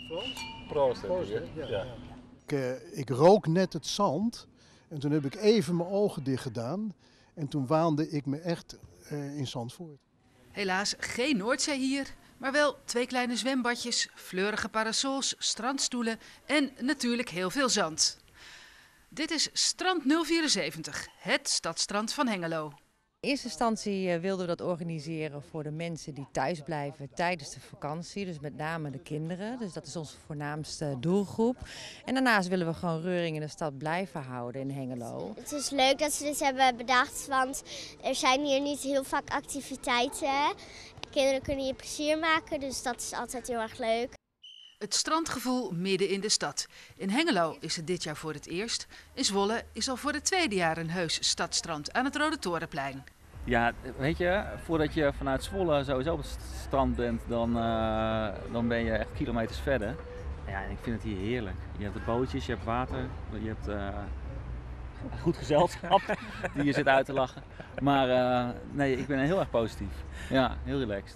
Proost. Ik rook net het zand en toen heb ik even mijn ogen dicht gedaan. En toen waande ik me echt in Zandvoort. Helaas geen Noordzee hier, maar wel 2 kleine zwembadjes, fleurige parasols, strandstoelen en natuurlijk heel veel zand. Dit is Strand 074, het stadstrand van Hengelo. In eerste instantie wilden we dat organiseren voor de mensen die thuis blijven tijdens de vakantie. Dus met name de kinderen. Dus dat is onze voornaamste doelgroep. En daarnaast willen we gewoon reuring in de stad blijven houden in Hengelo. Het is leuk dat ze dit hebben bedacht, want er zijn hier niet heel vaak activiteiten. Kinderen kunnen hier plezier maken, dus dat is altijd heel erg leuk. Het strandgevoel midden in de stad. In Hengelo is het dit jaar voor het eerst. In Zwolle is al voor het tweede jaar een heus stadstrand aan het Rode Torenplein. Ja, weet je, voordat je vanuit Zwolle sowieso op het strand bent, dan ben je echt kilometers verder. Ja, en ik vind het hier heerlijk. Je hebt de bootjes, je hebt water, je hebt goed gezelschap die je zit uit te lachen. Maar nee, ik ben heel erg positief. Ja, heel relaxed.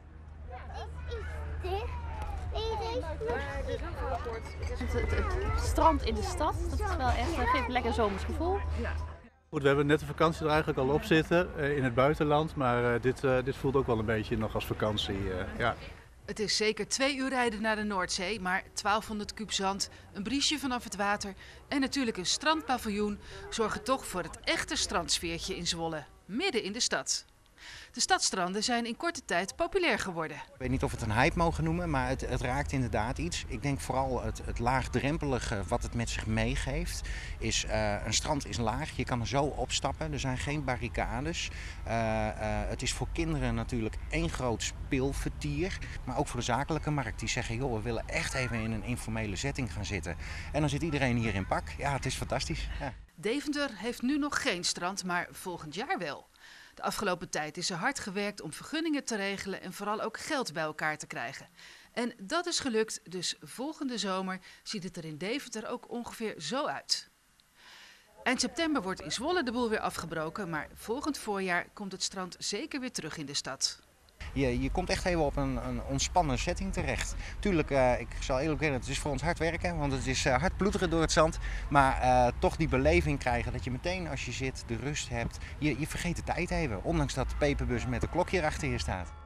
Het strand in de stad, dat is wel echt, dat geeft een lekker zomers gevoel. Goed, we hebben net de vakantie er eigenlijk al op zitten in het buitenland, maar dit voelt ook wel een beetje nog als vakantie. Ja. Het is zeker 2 uur rijden naar de Noordzee, maar 1200 kuub zand, een briesje vanaf het water en natuurlijk een strandpaviljoen zorgen toch voor het echte strandsfeertje in Zwolle, midden in de stad. De stadstranden zijn in korte tijd populair geworden. Ik weet niet of we het een hype mogen noemen, maar het raakt inderdaad iets. Ik denk vooral het laagdrempelige wat het met zich meegeeft. Een strand is laag, je kan er zo opstappen, er zijn geen barricades. Het is voor kinderen natuurlijk één groot speelvertier, maar ook voor de zakelijke markt. Die zeggen, joh, we willen echt even in een informele setting gaan zitten. En dan zit iedereen hier in pak. Ja, het is fantastisch. Ja. Deventer heeft nu nog geen strand, maar volgend jaar wel. De afgelopen tijd is er hard gewerkt om vergunningen te regelen en vooral ook geld bij elkaar te krijgen. En dat is gelukt, dus volgende zomer ziet het er in Deventer ook ongeveer zo uit. Eind september wordt in Zwolle de boel weer afgebroken, maar volgend voorjaar komt het strand zeker weer terug in de stad. Je komt echt even op een ontspannen setting terecht. Tuurlijk, ik zal eerlijk zeggen, het is voor ons hard werken, want het is hard ploeteren door het zand. Maar toch die beleving krijgen dat je meteen als je zit de rust hebt. Je vergeet de tijd even, ondanks dat de peperbus met een klokje erachter je staat.